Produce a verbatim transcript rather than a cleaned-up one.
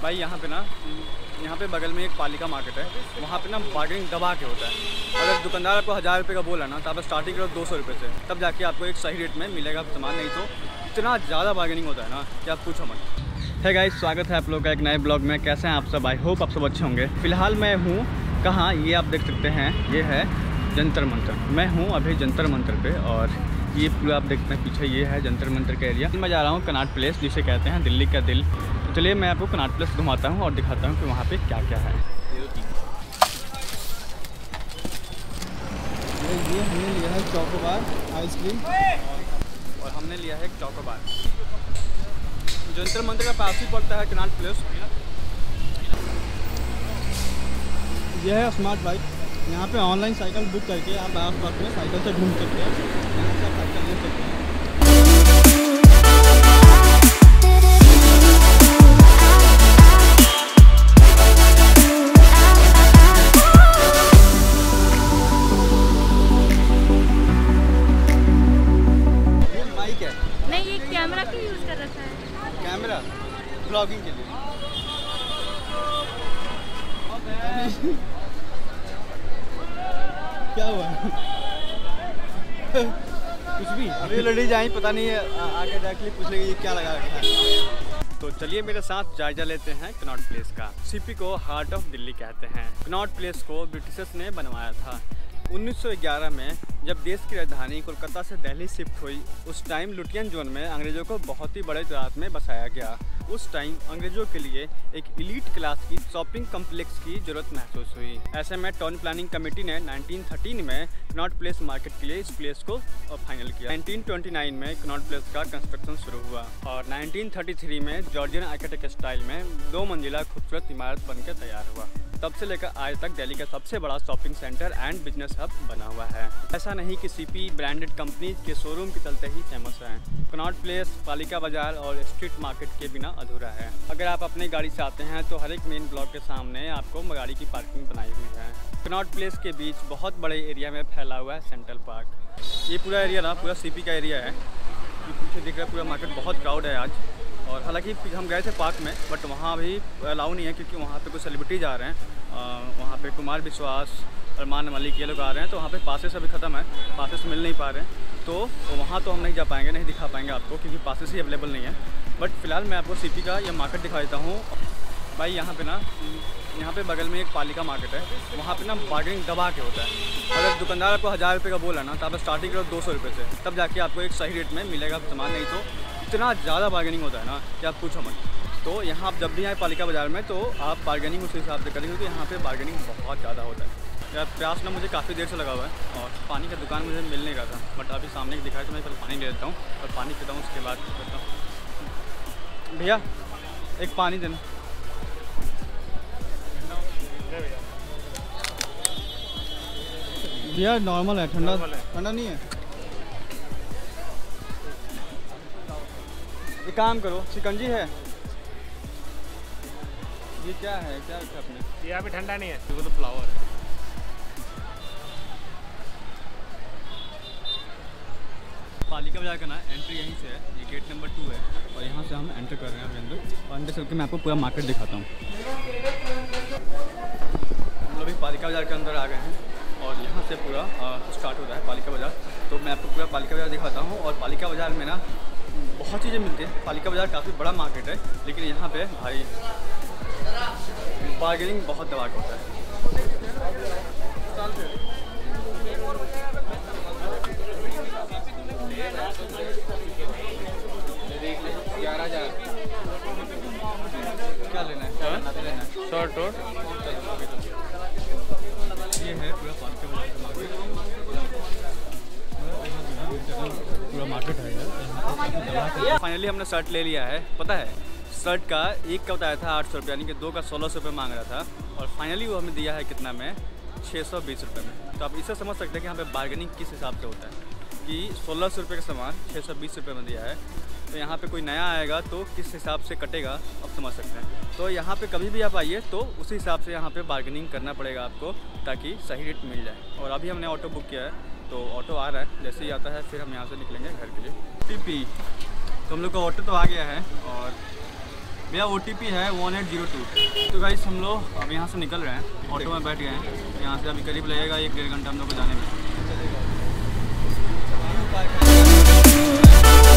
भाई यहाँ पे ना यहाँ पे बगल में एक पालिका मार्केट है, वहाँ पे ना बार्गेनिंग दबा के होता है। अगर दुकानदार आपको हज़ार रुपये का बोला ना तो आप स्टार्टिंग करो दो सौ रुपये से, तब जाके आपको एक सही रेट में मिलेगा सामान। नहीं तो इतना ज़्यादा बार्गेनिंग होता है ना कि आप पूछो मत। है गाइस, स्वागत है आप लोग का एक नए ब्लॉग में। कैसे हैं आप सब? आई होप आप सब अच्छे होंगे। फिलहाल मैं हूँ कहाँ, ये आप देख सकते हैं, ये है जंतर मंतर। मैं हूँ अभी जंतर मंतर पे और ये पूरा आप देखते हैं पीछे, ये है जंतर मंतर का एरिया। मैं जा रहा हूँ कनॉट प्लेस, जिसे कहते हैं दिल्ली का दिल। तो चलिए मैं आपको कनॉट प्लेस घुमाता हूँ और दिखाता हूँ कि वहाँ पे क्या क्या है। ये हमने लिया है चॉकोबार आइसक्रीम और हमने लिया है एक चॉकोबार। जंतर मंतर का पास ही पड़ता है कनॉट प्लेस। यह है स्मार्ट बाइक। यहाँ पे ऑनलाइन साइकिल बुक करके आप आस पास में साइकिल से घूम सकते हैं। यहाँ से आप साइकिल ले सकते हैं। ये माइक है? नहीं, ये कैमरा क्यों यूज कर रखा है? कैमरा ब्लॉगिंग के लिए। क्या हुआ? कुछ भी अभी लड़ी जाए, पता नहीं है आगे डायरेक्टली पूछ लेंगे ये क्या लगा रखा है। तो चलिए मेरे साथ जायजा लेते हैं कनॉट प्लेस का। सीपी को हार्ट ऑफ दिल्ली कहते हैं। कनॉट प्लेस को ब्रिटिशर्स ने बनवाया था उन्नीस सौ ग्यारह में, जब देश की राजधानी कोलकाता से दिल्ली शिफ्ट हुई। उस टाइम लुटियन जोन में अंग्रेज़ों को बहुत ही बड़े तादाद में बसाया गया। उस टाइम अंग्रेज़ों के लिए एक एलीट क्लास की शॉपिंग कम्प्लेक्स की जरूरत महसूस हुई। ऐसे में टाउन प्लानिंग कमेटी ने नाइनटीन थर्टीन में कनॉट प्लेस मार्केट के लिए इस प्लेस को फाइनल किया। नाइनटीन ट्वेंटी नाइन में कनॉट प्लेस का कंस्ट्रक्शन शुरू हुआ और नाइनटीन थर्टी थ्री में जॉर्जियन आर्किटेक्ट स्टाइल में दो मंजिला खूबसूरत इमारत बनकर तैयार हुआ। तब से लेकर आज तक दिल्ली का सबसे बड़ा shopping centre and business hub बना हुआ है। ऐसा नहीं कि सीपी ब्रांडेड कंपनी के शोरूम के चलते ही फेमस है। कनॉट प्लेस पालिका बाजार और स्ट्रीट मार्केट के बिना अधूरा है। अगर आप अपनी गाड़ी से आते हैं तो हर एक मेन ब्लॉक के सामने आपको गाड़ी की पार्किंग बनाई हुई है। कनॉट प्लेस के बीच बहुत बड़े एरिया में फैला हुआ है सेंट्रल पार्क। ये पूरा एरिया ना पूरा सीपी का एरिया है। ये पीछे दिख रहा है पूरा मार्केट, बहुत क्राउड है आज। और हालांकि हम गए थे पार्क में, बट वहाँ भी अलाउ नहीं है क्योंकि वहाँ पे कुछ सेलिब्रिटीज आ रहे हैं। वहाँ पे कुमार विश्वास, अरमान मलिक ये लोग आ रहे हैं, तो वहाँ पे पासेस अभी ख़त्म है, पासेस मिल नहीं पा रहे हैं। तो वहाँ तो हम नहीं जा पाएंगे, नहीं दिखा पाएंगे आपको क्योंकि पासेस ही अवेलेबल नहीं है। बट फिलहाल मैं आपको सीपी का ये मार्केट दिखा देता हूँ। भाई यहाँ पे ना यहाँ पे बगल में एक पालिका मार्केट है, वहाँ पे ना बार्गेनिंग दबा के होता है। अगर दुकानदार आपको हज़ार रुपये का बोला ना तो आप स्टार्टिंग करो दो सौ रुपये से, तब जाके आपको एक सही रेट में मिलेगा सामान। नहीं तो इतना ज़्यादा बार्गेनिंग होता है ना कि आप पूछो मत। तो यहाँ आप जब भी आए पालिका बाज़ार में तो आप बार्गेनिंग उस हिसाब से करेंगे, क्योंकि यहाँ पे बार्गेनिंग बहुत ज़्यादा होता है। यार प्यास ना मुझे काफ़ी देर से लगा हुआ है और पानी का दुकान मुझे मिल नहीं रहा था, बट अभी सामने दिखाया तो मैं पहले पानी ले लेता हूँ और पानी पीता हूँ, उसके बाद करता हूँ। भैया एक पानी देना। भैया नॉर्मल है, ठंडा ठंडा नहीं है। एक काम करो, शिकंजी है। ये क्या है, क्या रखा आपने? ये अभी ठंडा नहीं है, वो तो फ्लावर है। पालिका बाजार का ना एंट्री यहीं से है, ये गेट नंबर टू है और यहाँ से हम एंटर कर रहे हैं अभी अंदर। और अंदर चल के मैं आपको पूरा मार्केट दिखाता हूँ। हम लोग भी पालिका बाजार के अंदर आ गए हैं और यहाँ से पूरा स्टार्ट होता है पालिका बाजार। तो मैं आपको पूरा पालिका बाजार दिखाता हूँ। और पालिका बाजार में ना बहुत चीज़ें मिलती हैं। पालिका बाजार काफ़ी बड़ा मार्केट है, लेकिन यहाँ पे भाई बार्गेनिंग बहुत दबा के होता है। ग्यारह हज़ार क्या लेना है? लेना है शर्ट और ये है पूरा पालिका बाजार का मार्केट। पूरा मार्केट है यार। फाइनली हमने शर्ट ले लिया है। पता है शर्ट का एक का बताया था आठ सौ रुपये, यानी कि दो का सोलह सौ रुपये मांग रहा था और फाइनली वो हमें दिया है कितना में, छः सौ बीस रुपये में। तो आप इससे समझ सकते हैं कि यहाँ पे बार्गेनिंग किस हिसाब से होता है कि सोलह सौ रुपये का सामान छः सौ बीस रुपये में दिया है। तो यहाँ पे कोई नया आएगा तो किस हिसाब से कटेगा आप समझ सकते हैं। तो यहाँ पे कभी भी आप आइए तो उसी हिसाब से यहाँ पे बार्गेनिंग करना पड़ेगा आपको, ताकि सही रेट मिल जाए। और अभी हमने ऑटो बुक किया है तो ऑटो आ रहा है, जैसे ही आता है फिर हम यहाँ से निकलेंगे घर के लिए। टीपी तो हम लोग का ऑटो तो आ गया है और भैया ओ टी पी है वन एट जीरो टू। तो गाइस हम लोग अब यहाँ से निकल रहे हैं, ऑटो में बैठ गए हैं। यहाँ से अभी करीब लगेगा एक डेढ़ घंटा हम लोग को जाने में।